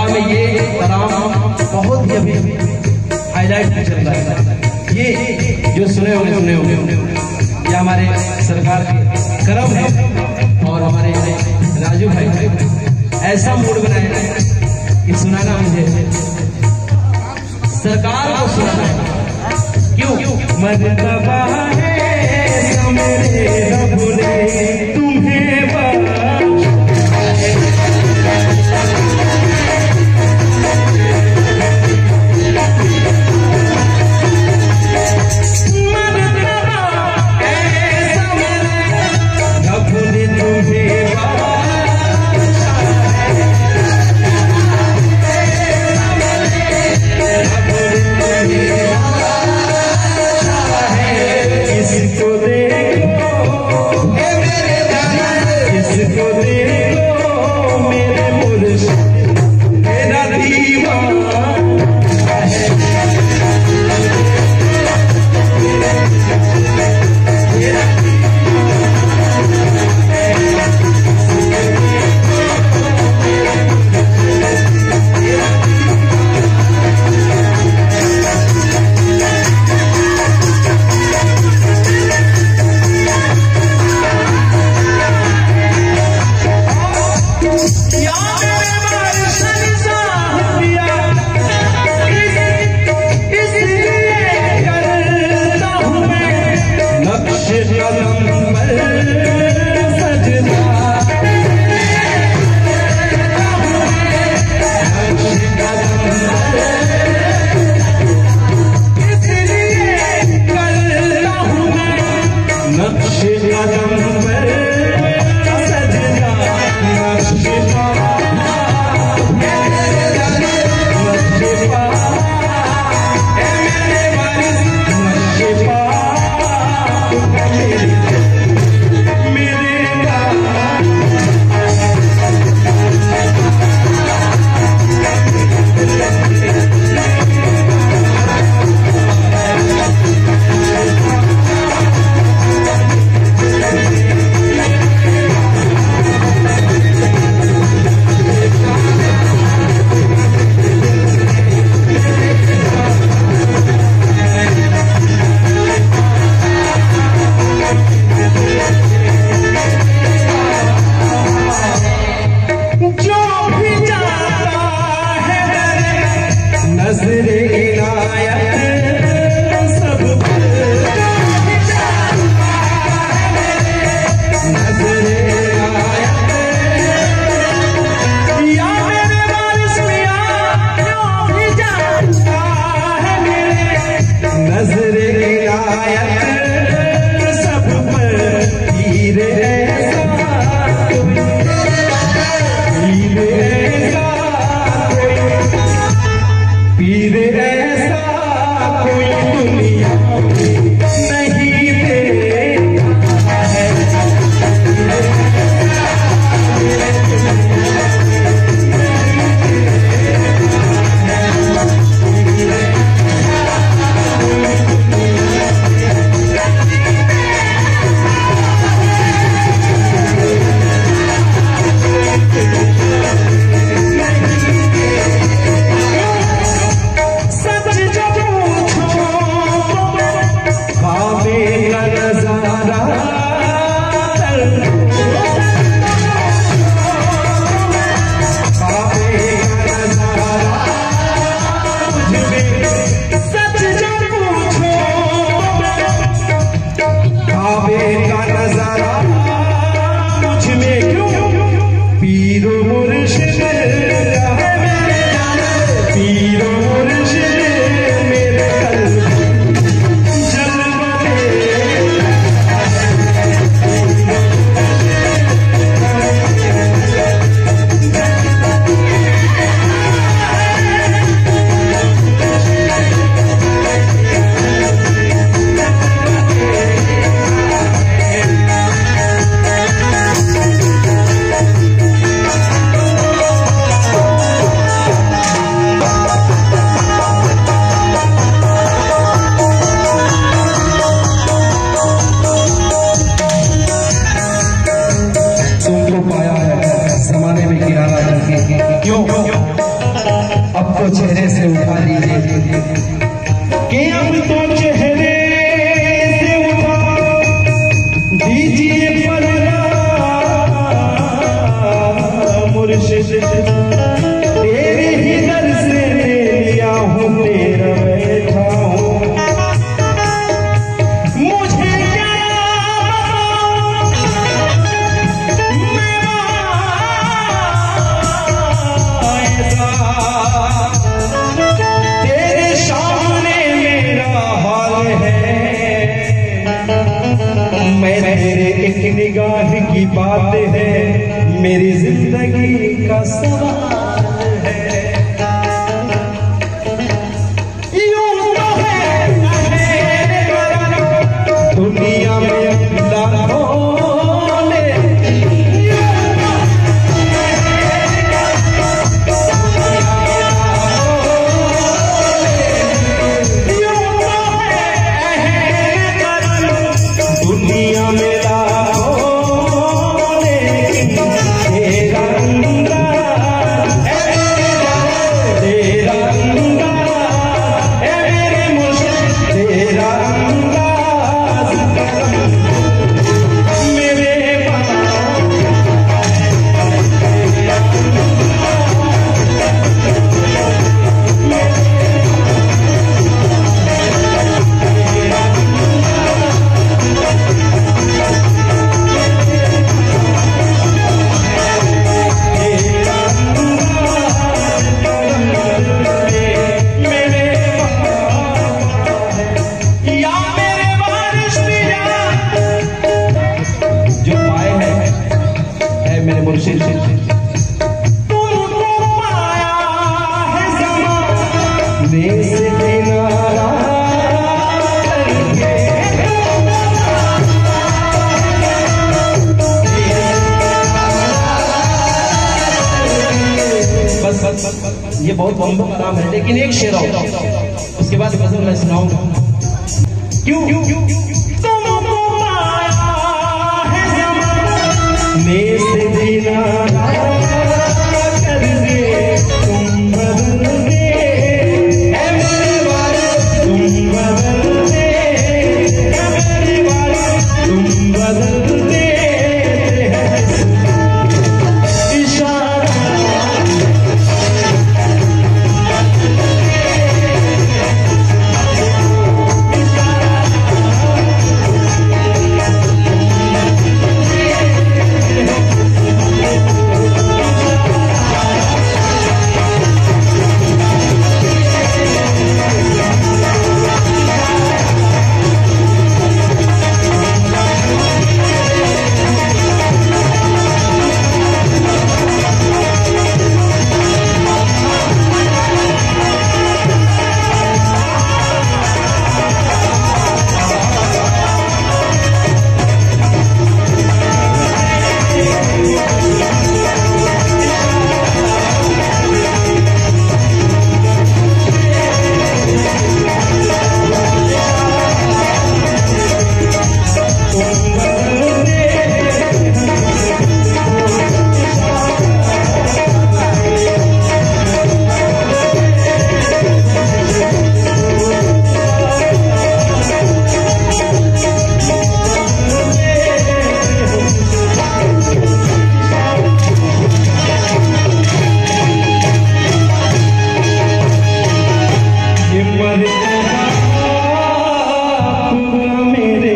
में ये तराम बहुत ही अभी हाईलाइट चल रहा है। ये जो सुने होंगे ये हमारे सरकार के करम है और हमारे राजू भाई ऐसा मूड बनाया कि सुनाना मुझे सरकार को सुनाना है। क्यों मर्तबा है मेरे रब ने तुम्हें तेरे एक निगाह की बात है, मेरी जिंदगी का सवाल है। यूं तो है दुनिया में लाखों मेरे मुर्शिद तुमको पाया है ज़माने से किनारा करके, बस ये बहुत बम्बो का नाम है, लेकिन एक शेर और उसके बाद गजल मैं सुनाऊंगा। क्यों तुमको पाया है ज़माने से किनारा करके, तुम बदल गए मेरे वाले, तुम बदल गए मेरे वाले, तुम बदल गए मेरे